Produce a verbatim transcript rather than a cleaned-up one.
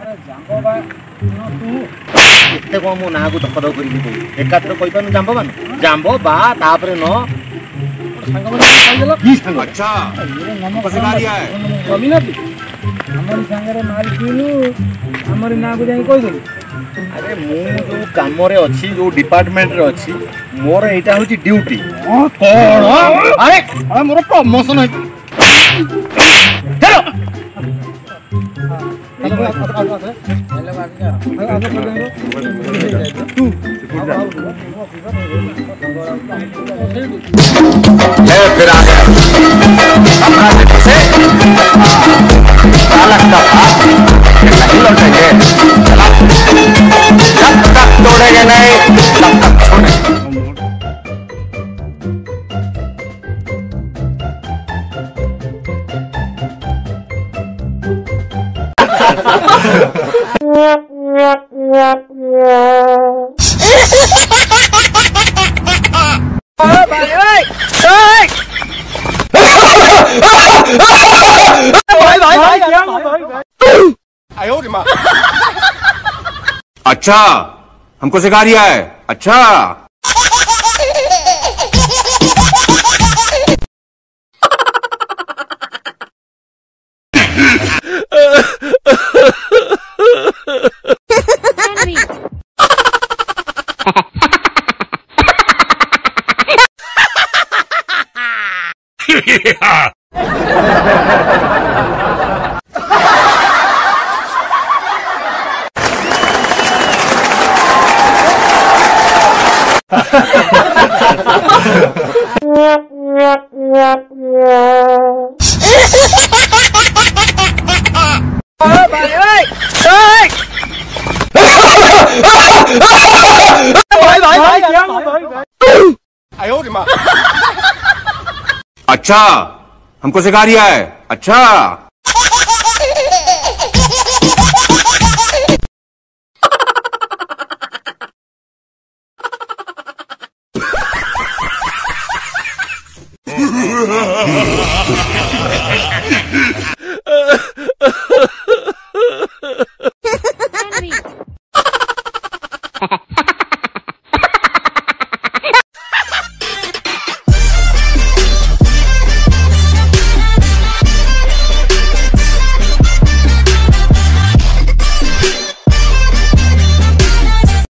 अरे जांबो बा तू एते को मो ना को धक धक करी को एकात्र कहि पानु जांबो बानु जांबो बा तापरे न संग मन कहि देला की संग अच्छा मेरे नाम कसिकारिया है कमी ना तू हमर संगरे माल किनु हमर ना को जाई कहि देलु अरे मु जो काम रे अछि जो डिपार्टमेंट रे अछि मोर एटा होची ड्यूटी हां कोन अरे अरे मोर प्रमोशन है चलो हेलो फिर आ गया अपना से चालक का हाथ नहीं लौटेंगे जब तक तोड़ेंगे नहीं तब तक छोड़ेंगे अच्छा हमको सिखा रिया है अच्छा अच्छा हमको सिखा रिया है अच्छा